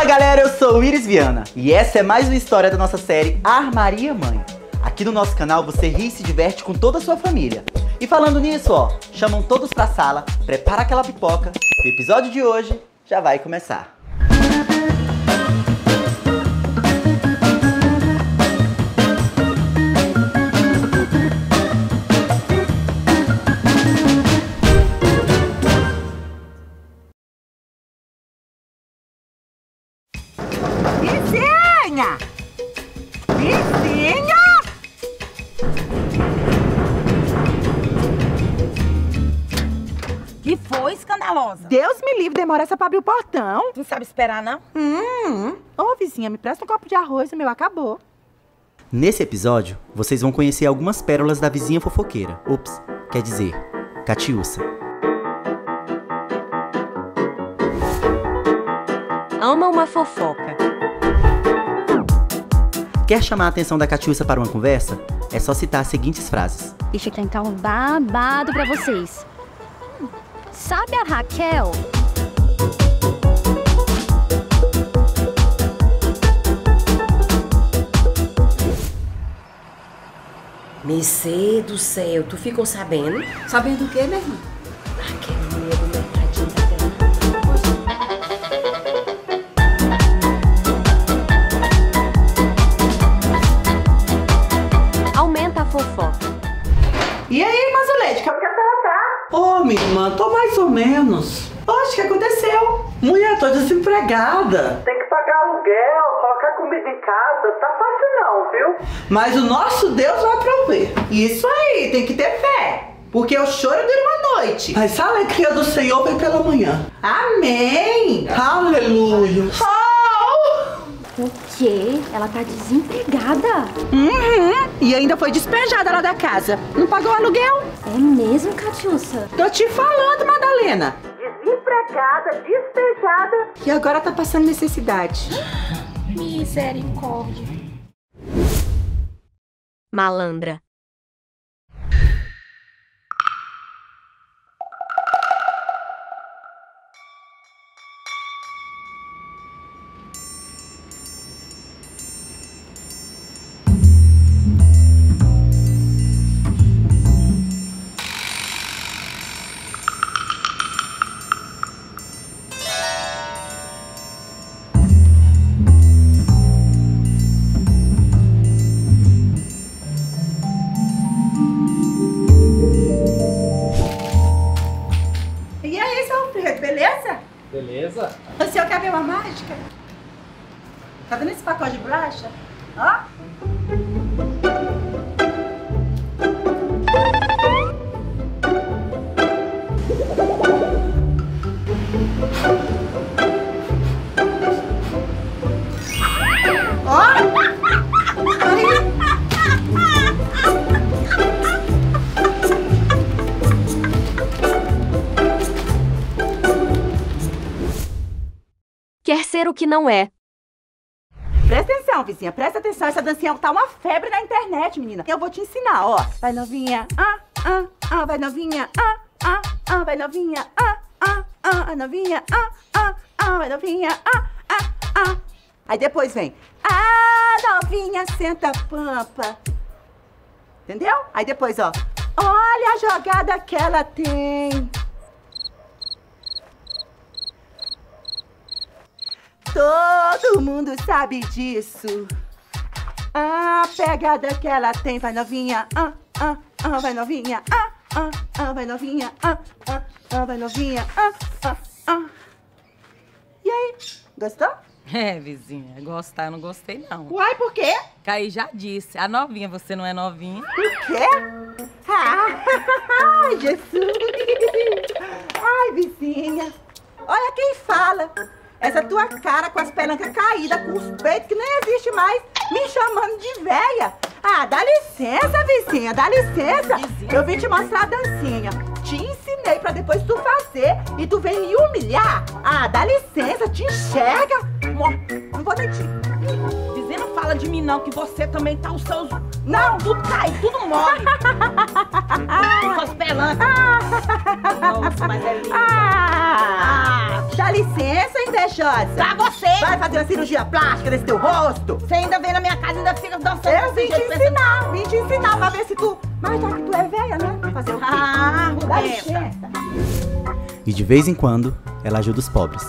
Fala galera, eu sou o Iris Viana e essa é mais uma história da nossa série Armaria Mãe. Aqui no nosso canal você ri e se diverte com toda a sua família. E falando nisso, ó, chamam todos pra sala, prepara aquela pipoca, o episódio de hoje já vai começar. Vizinha! Vizinha! Que foi, escandalosa? Deus me livre, demora essa pra abrir o portão. Não sabe esperar, não? Ô, vizinha, me presta um copo de arroz, o meu acabou. Nesse episódio, vocês vão conhecer algumas pérolas da vizinha fofoqueira. Ops, quer dizer, Catiúça. Ama uma fofoca. Quer chamar a atenção da Catiúça para uma conversa? É só citar as seguintes frases. Deixa eu tentar um babado pra vocês. Sabe a Raquel? Mercê do céu, tu ficou sabendo? Sabendo o quê, minha irmã? Aquela mulher do mercadinho da terra. Aumenta a fofoca. E aí, Mazulete, como que a senhora tá? Ô, minha irmã, tô mais ou menos. Oxe, o que aconteceu? Mulher, tô desempregada. Tem que pagar aluguel, colocar comida em casa, tá fácil não, viu? Mas o nosso Deus vai prover. Isso aí, tem que ter fé. Porque o choro dura uma noite. Mas a alegria do Senhor vem pela manhã. Amém! Aleluia. O quê? Ela tá desempregada? E ainda foi despejada lá da casa. Não pagou o aluguel? É mesmo, Catiúça? Tô te falando, Madalena. Desempregada, despejada. E agora tá passando necessidade. Misericórdia. Malandra. E aí, seu Alfredo, beleza? Beleza? O senhor quer ver uma mágica? Tá vendo esse pacote de bolacha? Ó. Quer ser o que não é. Presta atenção, vizinha, presta atenção. Essa dancinha tá uma febre na internet, menina. Eu vou te ensinar, ó. Vai novinha, vai novinha, vai novinha, vai novinha, vai novinha, Aí depois vem, novinha senta a pampa. Entendeu? Aí depois, ó, olha a jogada que ela tem. Todo mundo sabe disso. A pegada que ela tem, vai novinha, vai novinha, vai novinha, vai novinha, E aí, gostou? É, vizinha, gostar eu não gostei, não. Uai, por quê? Caí já disse, a novinha, você não é novinha? Por quê? Ai, Jesus! Ai, vizinha! Olha quem fala! Essa tua cara com as pelancas caídas, com os peitos que nem existe mais, me chamando de véia. Dá licença, vizinha, dá licença. Vizinha. Eu vim te mostrar a dancinha. Te ensinei pra depois tu fazer e tu vem me humilhar. Dá licença, te enxerga. Não vou mentir. Vizinha, não fala de mim não, que você também tá os seus... Não. Tudo cai, tudo morre. Com suas pelancas. Nossa, mas é linda. Dá licença, invejosa. Pra você! Vai fazer uma cirurgia plástica nesse teu rosto. Você ainda vem na minha casa e ainda fica dançando Eu desse jeito, vim te ensinar pra ver se tu... Mas já que tu é velha, né? Vai fazer o quê? Ah, Dá Rubenta. licença. E de vez em quando, ela ajuda os pobres.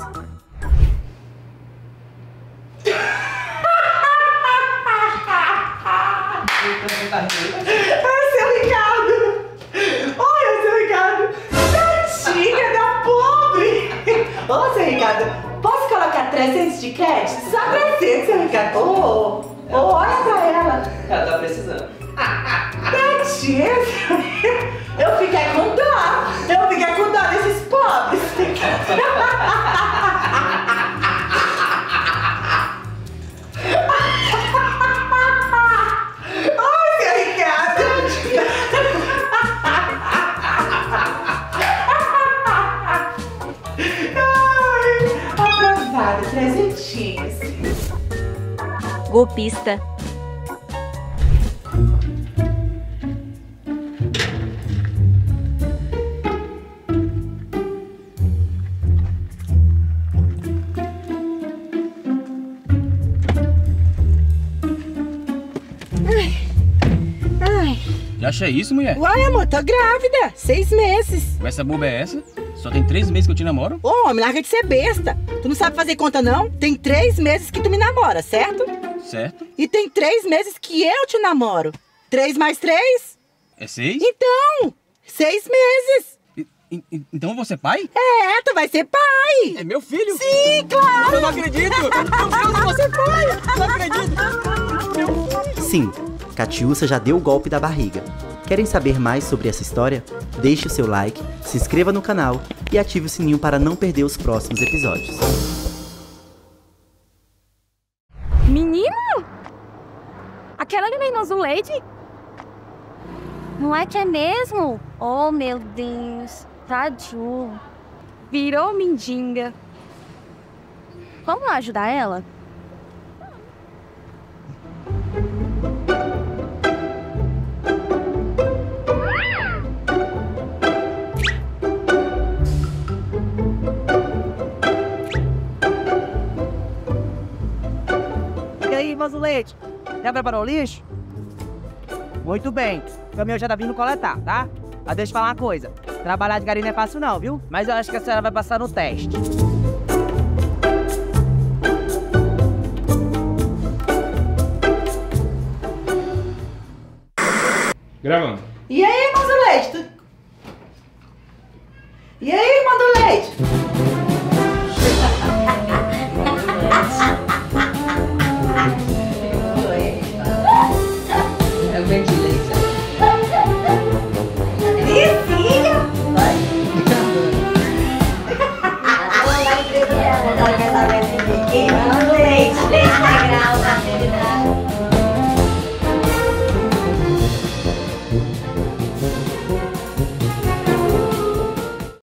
Seu Ricardo! Olha, seu Ricardo! Tadinha da pobre! Ô, seu Ricardo, posso colocar 300 de crédito? Só 300, seu Ricardo. Olha pra ela. Ela tá precisando. Tadinha! Eu fiquei com dó. Eu fiquei com dó desses pobres. Ai, seu Ricardo! Ai, aprovado, 300. Golpista. Já achei isso, mulher? Uai, amor, tô grávida. 6 meses. Essa boba é essa? Só tem 3 meses que eu te namoro? Ô, homem, larga de ser besta. Tu não sabe fazer conta, não? Tem 3 meses que tu me namora, certo? Certo? E tem 3 meses que eu te namoro. 3 mais 3? É 6? Então, 6 meses. Então você é pai? É, tu vai ser pai. É meu filho? Sim, claro. Eu não acredito! Meu Deus, você é pai! Não acredito! Sim, Catiúcia já deu o golpe da barriga. Querem saber mais sobre essa história? Deixe o seu like, se inscreva no canal e ative o sininho para não perder os próximos episódios. Menino! Aquela ali vem azul leite? Não é que é mesmo? Oh, meu Deus. Tadinho. Virou mendiga. Vamos lá ajudar ela? E aí, Vazulete, já preparou o lixo? Muito bem, o caminhão já tá vindo coletar, tá? Mas deixa eu falar uma coisa, trabalhar de gari não é fácil não, viu? Mas eu acho que a senhora vai passar no teste. Gravando. E aí, irmão do leite? E aí, irmão do leite? É o verde leite. Vai.